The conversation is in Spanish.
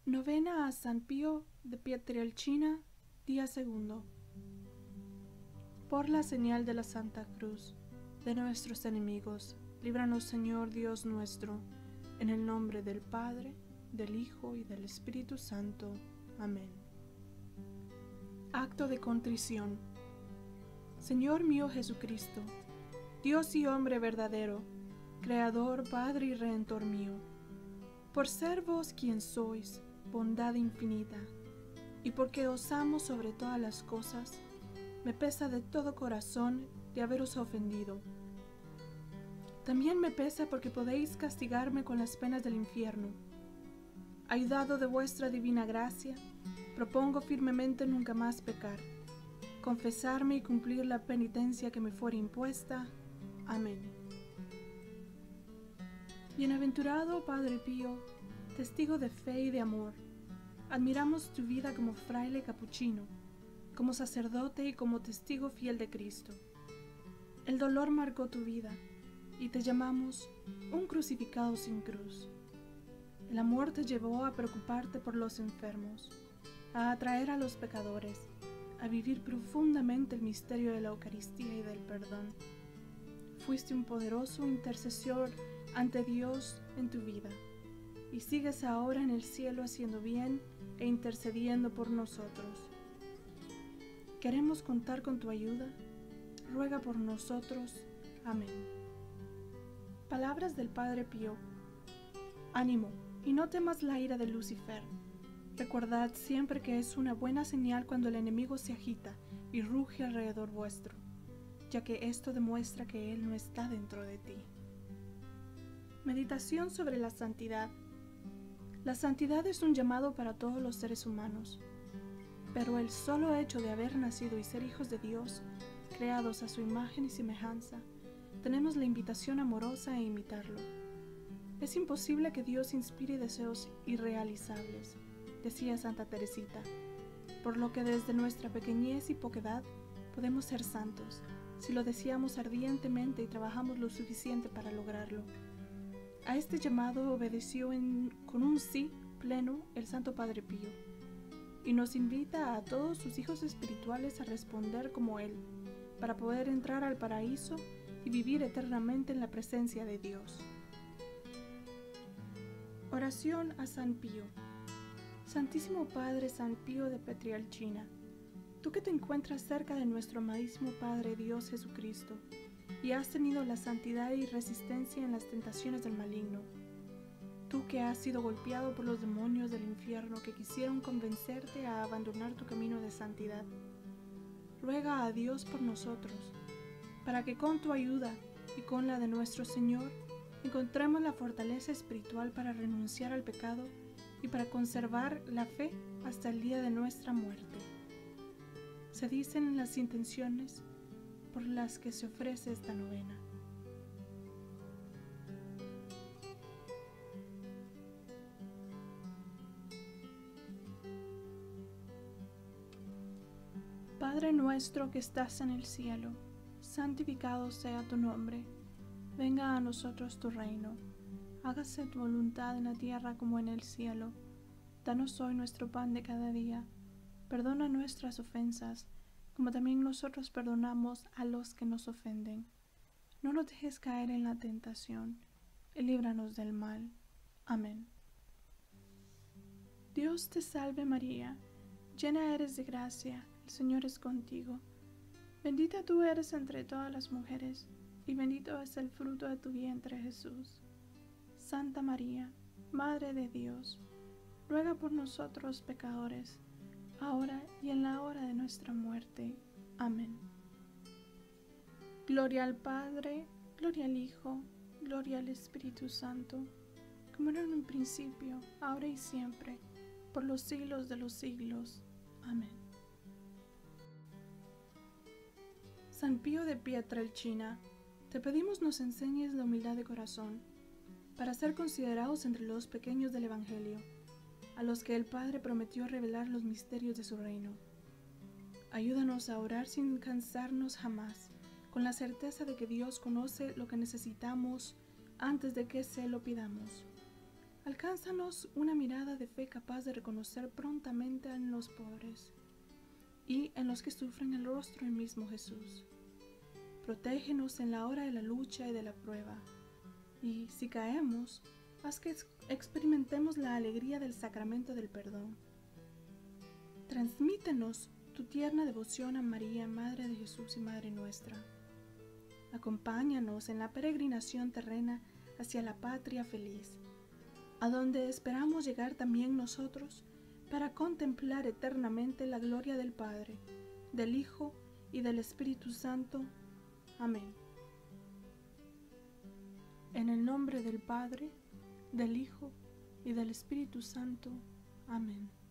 Novena a San Pío de Pietrelcina, día segundo. Por la señal de la Santa Cruz de nuestros enemigos, líbranos, Señor Dios nuestro, en el nombre del Padre, del Hijo y del Espíritu Santo. Amén. Acto de contrición. Señor mío Jesucristo, Dios y hombre verdadero, Creador, Padre y Redentor mío, por ser vos quien sois, bondad infinita, y porque os amo sobre todas las cosas, me pesa de todo corazón de haberos ofendido. También me pesa porque podéis castigarme con las penas del infierno. Ayudado de vuestra divina gracia, propongo firmemente nunca más pecar, confesarme y cumplir la penitencia que me fuere impuesta. Amén. Bienaventurado Padre Pío, testigo de fe y de amor, admiramos tu vida como fraile capuchino, como sacerdote y como testigo fiel de Cristo. El dolor marcó tu vida y te llamamos un crucificado sin cruz. El amor te llevó a preocuparte por los enfermos, a atraer a los pecadores, a vivir profundamente el misterio de la Eucaristía y del perdón. Fuiste un poderoso intercesor ante Dios en tu vida y sigues ahora en el cielo haciendo bien e intercediendo por nosotros. Queremos contar con tu ayuda. Ruega por nosotros. Amén. Palabras del Padre Pío. Ánimo, y no temas la ira de Lucifer. Recordad siempre que es una buena señal cuando el enemigo se agita y ruge alrededor vuestro, ya que esto demuestra que él no está dentro de ti. Meditación sobre la santidad. La santidad es un llamado para todos los seres humanos, pero el solo hecho de haber nacido y ser hijos de Dios, creados a su imagen y semejanza, tenemos la invitación amorosa a imitarlo. Es imposible que Dios inspire deseos irrealizables, decía Santa Teresita, por lo que desde nuestra pequeñez y poquedad podemos ser santos, si lo deseamos ardientemente y trabajamos lo suficiente para lograrlo. A este llamado obedeció con un sí pleno el Santo Padre Pío, y nos invita a todos sus hijos espirituales a responder como él, para poder entrar al paraíso y vivir eternamente en la presencia de Dios. Oración a San Pío. Santísimo Padre San Pío de Pietrelcina, tú que te encuentras cerca de nuestro amadísimo Padre Dios Jesucristo, y has tenido la santidad y resistencia en las tentaciones del maligno, tú que has sido golpeado por los demonios del infierno que quisieron convencerte a abandonar tu camino de santidad, ruega a Dios por nosotros, para que con tu ayuda y con la de nuestro Señor encontremos la fortaleza espiritual para renunciar al pecado y para conservar la fe hasta el día de nuestra muerte. Se dicen en las intenciones por las que se ofrece esta novena. Padre nuestro que estás en el cielo, santificado sea tu nombre. Venga a nosotros tu reino. Hágase tu voluntad en la tierra como en el cielo. Danos hoy nuestro pan de cada día. Perdona nuestras ofensas, como también nosotros perdonamos a los que nos ofenden. No nos dejes caer en la tentación, y líbranos del mal. Amén. Dios te salve María, llena eres de gracia, el Señor es contigo. Bendita tú eres entre todas las mujeres, y bendito es el fruto de tu vientre Jesús. Santa María, Madre de Dios, ruega por nosotros pecadores, ahora y en la hora de nuestra muerte. Amén. Gloria al Padre, gloria al Hijo, gloria al Espíritu Santo, como era en un principio, ahora y siempre, por los siglos de los siglos. Amén. San Pío de Pietrelcina, te pedimos nos enseñes la humildad de corazón, para ser considerados entre los pequeños del Evangelio, a los que el Padre prometió revelar los misterios de su reino. Ayúdanos a orar sin cansarnos jamás, con la certeza de que Dios conoce lo que necesitamos antes de que se lo pidamos. Alcánzanos una mirada de fe capaz de reconocer prontamente en los pobres y en los que sufren el rostro del mismo Jesús. Protégenos en la hora de la lucha y de la prueba, y si caemos, haz que experimentemos la alegría del sacramento del perdón. Transmítenos tu tierna devoción a María, Madre de Jesús y Madre nuestra. Acompáñanos en la peregrinación terrena hacia la patria feliz, a donde esperamos llegar también nosotros para contemplar eternamente la gloria del Padre, del Hijo y del Espíritu Santo. Amén. En el nombre del Padre, del Hijo y del Espíritu Santo. Amén.